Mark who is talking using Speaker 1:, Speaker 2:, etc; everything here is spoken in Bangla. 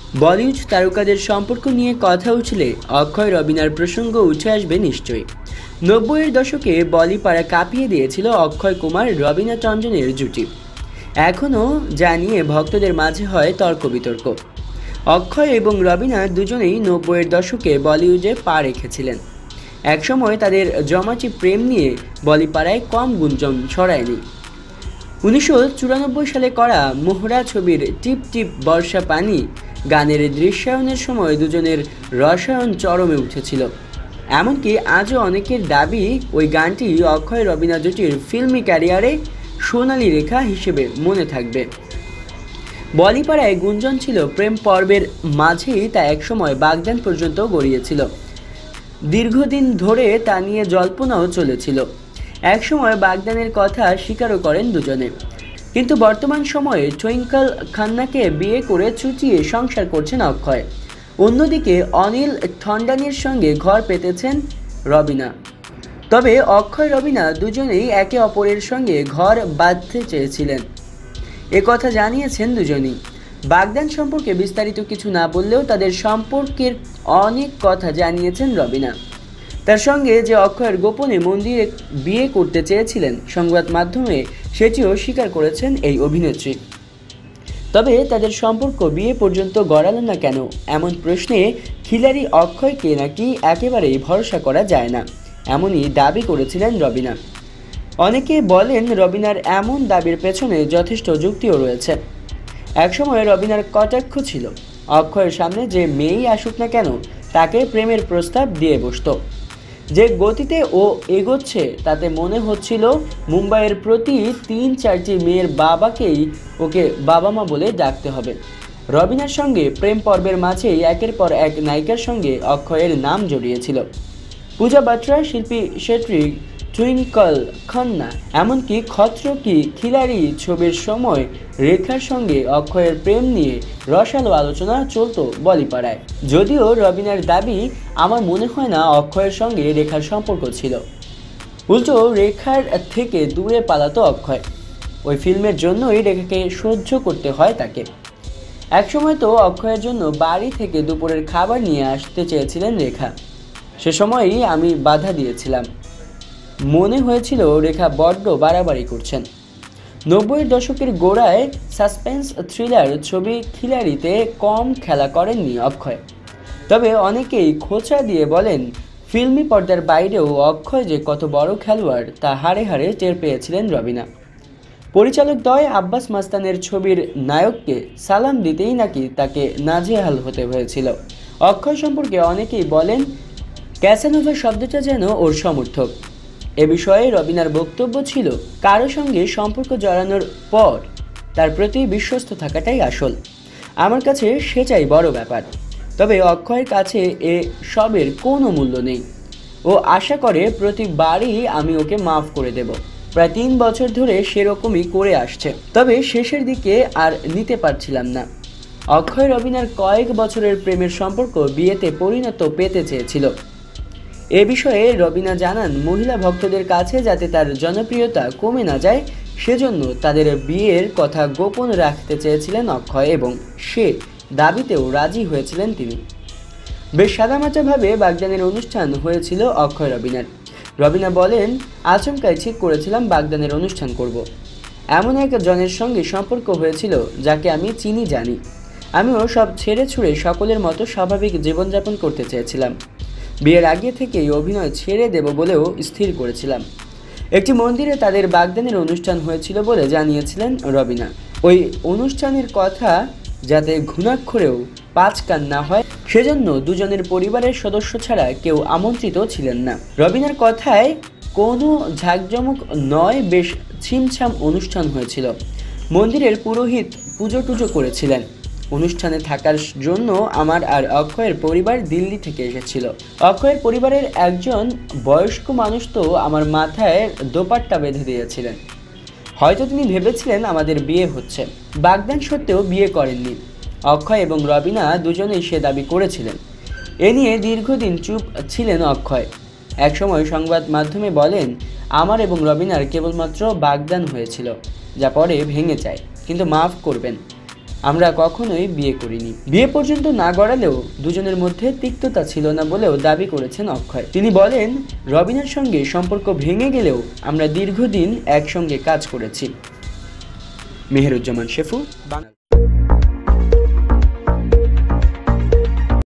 Speaker 1: বলিউড তারকাদের সম্পর্ক নিয়ে কথা উঠলে অক্ষয় রবিনার প্রসঙ্গ উঠে আসবে নিশ্চয়ই। 90-এর দশকে বলিপাড়া কাঁপিয়ে দিয়েছিল অক্ষয় কুমার রবিনা টন্ডনের জুটি। এখনও যা নিয়ে ভক্তদের মাঝে হয় তর্ক বিতর্ক। অক্ষয় এবং রবিনা দুজনেই 90-এর দশকে বলিউডে পা রেখেছিলেন। একসময় তাদের জমাটি প্রেম নিয়ে বলিপাড়ায় কম গুঞ্জন ছড়ায়নি। 1994 সালে করা মোহরা ছবির টিপ টিপ বর্ষা পানি গানের দৃশ্যায়নের সময় দুজনের রসায়ন চরমে উঠেছিল। এমনকি আজও অনেকের দাবি ওই গানটি অক্ষয় রবিনা জুটির ফিল্মি ক্যারিয়ারে সোনালি রেখা হিসেবে মনে থাকবে। বলিপাড়ায় গুঞ্জন ছিল প্রেম পর্বের মাঝেই তা একসময় বাগদান পর্যন্ত গড়িয়েছিল। দীর্ঘদিন ধরে তা নিয়ে জল্পনাও চলেছিল। একসময় বাগদানের কথা স্বীকারও করেন দুজনে। কিন্তু বর্তমান সময়ে টুইঙ্কল খান্নাকে বিয়ে করে চুটিয়ে সংসার করছেন অক্ষয়। অন্যদিকে অনিল টন্ডনের সঙ্গে ঘর পেতেছেন রবিনা। তবে অক্ষয় রবিনা দুজনেই একে অপরের সঙ্গে ঘর বাঁধতে চেয়েছিলেন, কথা জানিয়েছেন দুজনই। বাগদান সম্পর্কে বিস্তারিত কিছু না বললেও তাদের সম্পর্কের অনেক কথা জানিয়েছেন রবিনা। তার সঙ্গে যে অক্ষয়ের গোপনে মন্দিরে বিয়ে করতে চেয়েছিলেন সংবাদ মাধ্যমে, সেটিও স্বীকার করেছেন এই অভিনেত্রী। তবে তাদের সম্পর্ক বিয়ে পর্যন্ত গড়ালো না কেন, এমন প্রশ্নে খিলাড়ি অক্ষয়কে নাকি একেবারেই ভরসা করা যায় না, এমনই দাবি করেছিলেন রবিনা। অনেকে বলেন রবিনার এমন দাবির পেছনে যথেষ্ট যুক্তিও রয়েছে। একসময় রবিনার কটাক্ষ ছিল অক্ষয়ের সামনে যে মেয়েই আসুক না কেন তাকে প্রেমের প্রস্তাব দিয়ে বসত। যে গতিতে ও এগোচ্ছে তাতে মনে হচ্ছিল মুম্বাইয়ের প্রতি 3-4টি মেয়ের বাবাকেই ওকে বাবা মা বলে ডাকতে হবে। রবিনার সঙ্গে প্রেম পর্বের মাঝেই একের পর এক নায়িকার সঙ্গে অক্ষয়ের নাম জড়িয়েছিল। পূজা বাট্রা, শিল্পী শেট্টি, টুইঙ্কল খান্না, এমনকি খতরো কি খিলাড়ি ছবির সময় রেখার সঙ্গে অক্ষয়ের প্রেম নিয়ে রসালো আলোচনা চলত বলিপাড়ায়। যদিও রবিনার দাবি, আমার মনে হয় না অক্ষয়ের সঙ্গে রেখার সম্পর্ক ছিল। উল্টো রেখার থেকে দূরে পালাতো অক্ষয়। ওই ফিল্মের জন্যই রেখাকে সহ্য করতে হয় তাকে। একসময় তো অক্ষয়ের জন্য বাড়ি থেকে দুপুরের খাবার নিয়ে আসতে চেয়েছিলেন রেখা। সে সময়ই আমি বাধা দিয়েছিলাম। মনে হয়েছিল রেখা বড্ড বাড়াবাড়ি করছেন। 90-এর দশকের গোড়ায় সাসপেন্স থ্রিলার ছবি খিলাড়িতে কম খেলা করেননি অক্ষয়। তবে অনেকেই খোঁচা দিয়ে বলেন, ফিল্মি পর্দার বাইরেও অক্ষয় যে কত বড় খেলোয়াড় তা হাড়ে হাড়ে টের পেয়েছিলেন রবিনা। পরিচালকদ্বয় আব্বাস মাস্তানের ছবির নায়ককে সালাম দিতেই নাকি তাকে নাজেহাল হতে হয়েছিল। অক্ষয় সম্পর্কে অনেকেই বলেন, ক্যাসানোভা শব্দটা যেন ওর সমর্থক। এ বিষয়ে রবিনার বক্তব্য ছিল, কারো সঙ্গে সম্পর্ক জড়ানোর পর তার প্রতি বিশ্বস্ত থাকাটাই আসল। আমার কাছে সেটাই বড় ব্যাপার। তবে অক্ষয়ের কাছে এ সবের কোনো মূল্য নেই। ও আশা করে প্রতিবারই আমি ওকে মাফ করে দেব। প্রায় 3 বছর ধরে সেরকমই করে আসছে। তবে শেষের দিকে আর নিতে পারছিলাম না। অক্ষয় রবিনার কয়েক বছরের প্রেমের সম্পর্ক বিয়েতে পরিণত পেতে চেয়েছিল। এ বিষয়ে রবিনা জানান, মহিলা ভক্তদের কাছে যাতে তার জনপ্রিয়তা কমে না যায় সেজন্য তাদের বিয়ের কথা গোপন রাখতে চেয়েছিলেন অক্ষয় এবং সে দাবিতেও রাজি হয়েছিলেন তিনি। বেশ সাদামাটাভাবে বাগদানের অনুষ্ঠান হয়েছিল অক্ষয় রবিনার। রবিনা বলেন, আচমকাই ঠিক করেছিলাম বাগদানের অনুষ্ঠান করব। এমন এক জনের সঙ্গে সম্পর্ক হয়েছিল যাকে আমি চিনি জানি। আমিও সব ছেড়ে ছুড়ে সকলের মতো স্বাভাবিক জীবনযাপন করতে চেয়েছিলাম। বিয়ের আগে থেকেই অভিনয় ছেড়ে দেব বলেও স্থির করেছিলাম। একটি মন্দিরে তাদের বাগদানের অনুষ্ঠান হয়েছিল বলে জানিয়েছিলেন রবিনা। ওই অনুষ্ঠানের কথা যাতে ঘুণাক্ষরেও 5 কান না হয় সেজন্য দুজনের পরিবারের সদস্য ছাড়া কেউ আমন্ত্রিত ছিলেন না। রবিনার কথায় কোনো ঝাঁকজমক নয়, বেশ ছিমছাম অনুষ্ঠান হয়েছিল। মন্দিরের পুরোহিত পুজো টুজো করেছিলেন। অনুষ্ঠানে থাকার জন্য আমার আর অক্ষয়ের পরিবার দিল্লি থেকে এসেছিল। অক্ষয়ের পরিবারের একজন বয়স্ক মানুষ তো আমার মাথায় দোপাট্টা বেঁধে দিয়েছিলেন। হয়তো তিনি ভেবেছিলেন আমাদের বিয়ে হচ্ছে। বাগদান সত্ত্বেও বিয়ে করেননি। অক্ষয় এবং রবিনা দুজনেই সে দাবি করেছিলেন। এ নিয়ে দীর্ঘদিন চুপ ছিলেন অক্ষয়। একসময় সংবাদ মাধ্যমে বলেন, আমার এবং রবিনার কেবলমাত্র বাগদান হয়েছিল, যা পরে ভেঙে যায়, কিন্তু মাফ করবেন, আমরা কখনোই বিয়ে করিনি। বিয়ে পর্যন্ত না গড়ালেও দুজনের মধ্যে তিক্ততা ছিল না বলেও দাবি করেছেন অক্ষয়। তিনি বলেন, রবিনের সঙ্গে সম্পর্ক ভেঙে গেলেও আমরা দীর্ঘদিন একসঙ্গে কাজ করেছি। মেহেরুজ্জামান শেফু, বাংলা।